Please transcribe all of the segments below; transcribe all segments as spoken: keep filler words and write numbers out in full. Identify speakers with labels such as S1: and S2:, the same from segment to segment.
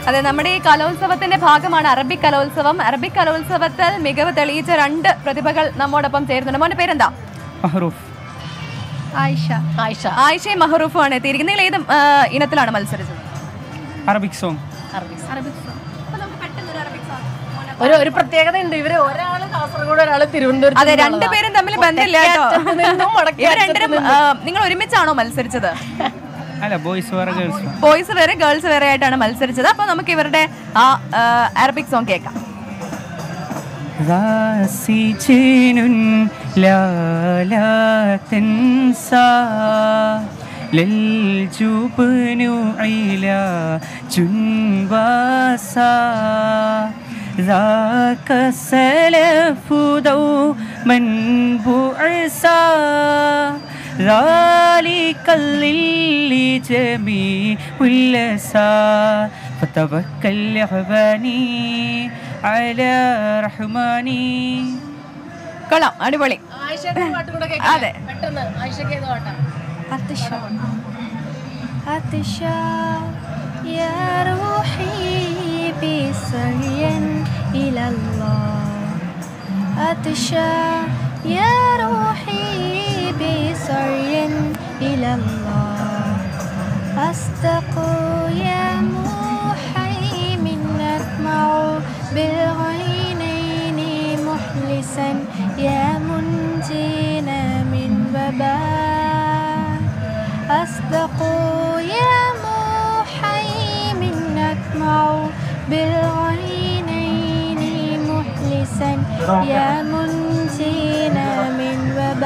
S1: അതെ, നമ്മുടെ ഈ കലോത്സവത്തിന്റെ ഭാഗമാണ് അറബിക് കലോത്സവം. അറബിക് കലോത്സവത്തിൽ മികവ് തെളിയിച്ച രണ്ട് പ്രതിഭകൾ നമ്മോടൊപ്പം ചേരുന്നുണ്ട്. മോന്റെ പേരെന്താ?
S2: മഹ്റൂഫ്.
S1: ആയിഷ. ആയിഷ ആയിഷയും മഹ്റൂഫുമാണ് എത്തിയിരിക്കുന്നത്. നിങ്ങൾ ഏത് ഇനത്തിലാണ് മത്സരിച്ചത്?
S2: Arabic song.
S1: Arabic song.
S3: ഒരു ഒരു പ്രത്യേകത ഉണ്ട്, ഇവര് ഒരാള് കാസർഗോഡ് ഒരാള് തിരുവനന്തപുരം.
S1: അതെ, രണ്ടുപേരും തമ്മിൽ ബന്ധമില്ല കേട്ടോ. നിങ്ങൾ ഒരുമിച്ചാണോ മത്സരിച്ചത്?
S2: അല്ല, ബോയ്സ് വേറെ ഗേൾസ്
S1: ബോയ്സ് വേറെ ഗേൾസ് വേറെ ആയിട്ടാണ് മത്സരിച്ചത്. അപ്പൊ നമുക്ക് ഇവരുടെ ആ അറബിക് സോങ് കേൾക്കാം.
S2: ذاك السلف دوما بعثا ذلك للجميع واللسا فتوكل يحباني على رحماني.
S1: കൊള്ളാം, അടിപൊളി. അതെ,
S4: يا روحي بسعيا إلى الله أتشى يا روحي بسعيا إلى الله أستقو يا محيمن أطمع بالعينين محلسا يا منجينا من وباء أستقو يا أطمع بالعينين محلسا يا منجينا من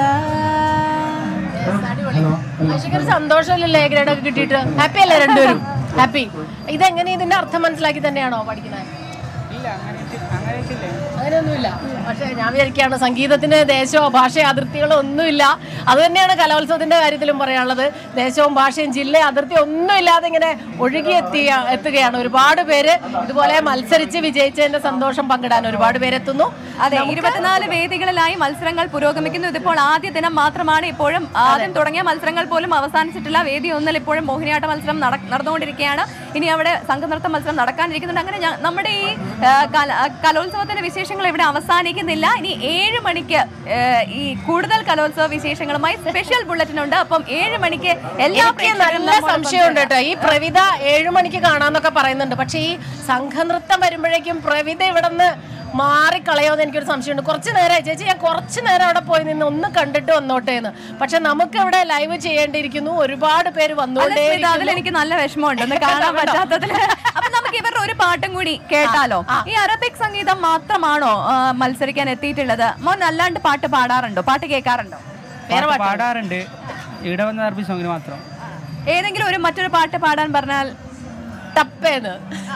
S4: وباء.
S3: സന്തോഷമല്ലേ ഗ്രേഡ് ഒക്കെ കിട്ടിയിട്ട്? ഹാപ്പി അല്ലേ രണ്ടുപേരും? ഹാപ്പി. ഇതെങ്ങനെ ഇതിന്റെ അർത്ഥം മനസ്സിലാക്കി തന്നെയാണോ പഠിക്കുന്നത്? അങ്ങനെയൊന്നുമില്ല. പക്ഷെ ഞാൻ വിചാരിക്കുകയാണ് സംഗീതത്തിന് ദേശമോ ഭാഷയോ അതിർത്തികളോ ഒന്നുമില്ല. അത് തന്നെയാണ് കലോത്സവത്തിന്റെ കാര്യത്തിലും പറയാനുള്ളത്. ദേശവും ഭാഷയും ജില്ലയും അതിർത്തി ഒന്നും ഇല്ലാതെ ഇങ്ങനെ ഒഴുകി എത്തിയ എത്തുകയാണ്. ഒരുപാട് പേര് ഇതുപോലെ മത്സരിച്ച് വിജയിച്ചതിന്റെ സന്തോഷം പങ്കിടാൻ ഒരുപാട് പേരെത്തുന്നു.
S1: അതെ, ഇരുപത്തിനാല് വേദികളിലായി മത്സരങ്ങൾ പുരോഗമിക്കുന്നു. ഇതിപ്പോൾ ആദ്യ ദിനം മാത്രമാണ്. ഇപ്പോഴും ആദ്യം തുടങ്ങിയ മത്സരങ്ങൾ പോലും അവസാനിച്ചിട്ടില്ല. വേദി ഒന്നിൽ ഇപ്പോഴും മോഹിനിയാട്ട മത്സരം നടന്നുകൊണ്ടിരിക്കുകയാണ്. ഇനി അവിടെ സംഘനൃത്ത മത്സരം നടക്കാനിരിക്കുന്നുണ്ട്. അങ്ങനെ നമ്മുടെ ഈ കലോത്സവത്തിന്റെ വിശേഷങ്ങൾ ഇവിടെ അവസാനിക്കുന്നില്ല. ഇനി ഏഴ് മണിക്ക് ഈ കൂടുതൽ കലോത്സവ വിശേഷങ്ങളുമായി സ്പെഷ്യൽ ബുള്ളറ്റിൻ ഉണ്ട്. അപ്പം ഏഴ് മണിക്ക് എല്ലാ
S3: നല്ല സംശയമുണ്ട് കേട്ടോ. ഈ പ്രവിത ഏഴു മണിക്ക് കാണാന്നൊക്കെ പറയുന്നുണ്ട്. പക്ഷെ ഈ സംഘനൃത്തം വരുമ്പോഴേക്കും പ്രവിത ഇവിടെ നിന്ന് മാറിക്കളയോന്ന് എനിക്കൊരു സംശയമുണ്ട്. കുറച്ച് നേരമായി ചേച്ചി, ഞാൻ കുറച്ച് നേരം അവിടെ പോയി നിന്ന് ഒന്ന് കണ്ടിട്ട് വന്നോട്ടെ എന്ന്. പക്ഷെ നമുക്ക് ഇവിടെ ലൈവ് ചെയ്യേണ്ടിയിരിക്കുന്നു. ഒരുപാട് പേര് വന്നോണ്ടേ.
S1: അതിൽ എനിക്ക് നല്ല വിഷമമുണ്ട് കാണാൻ പറ്റാത്തതില്. അപ്പൊ നമുക്ക് ഇവരുടെ ഒരു പാട്ടും കൂടി കേട്ടാലോ? ഈ അറബിക് സംഗീതം മാത്രമാണോ മത്സരിക്കാൻ എത്തിയിട്ടുള്ളത്? മോൻ അല്ലാണ്ട് പാട്ട് പാടാറുണ്ടോ? പാട്ട് കേൾക്കാറുണ്ടോ?
S2: വേറെ പാടാറുണ്ട്. ഇവിടെ വന്ന അറബിക് സോങ്ങിന് മാത്രം.
S1: ഏതെങ്കിലും ഒരു മറ്റൊരു പാട്ട് പാടാൻ പറഞ്ഞാൽ
S3: ടപ്പേന്ന്.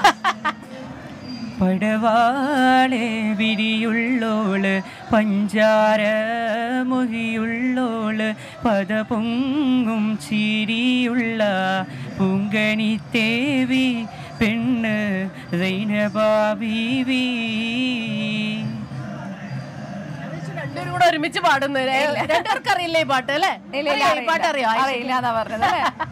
S2: പടവാളെ വിരിയുള്ളോള് പഞ്ചാര മുഹിയുള്ളോള് പദപൊങ്ങും ചിരിയുള്ള പൂങ്കണി തേവി പെണ്ണ് സൈനബാബീവി.
S3: രണ്ടുപേരും കൂടെ ഒരുമിച്ച് പാടുന്നത് രണ്ടുപേർക്ക് അറിയില്ലേ ഈ പാട്ട്? അല്ലേ?
S1: പാട്ട് അറിയാം. അറിയില്ലാന്നാ പറഞ്ഞത്.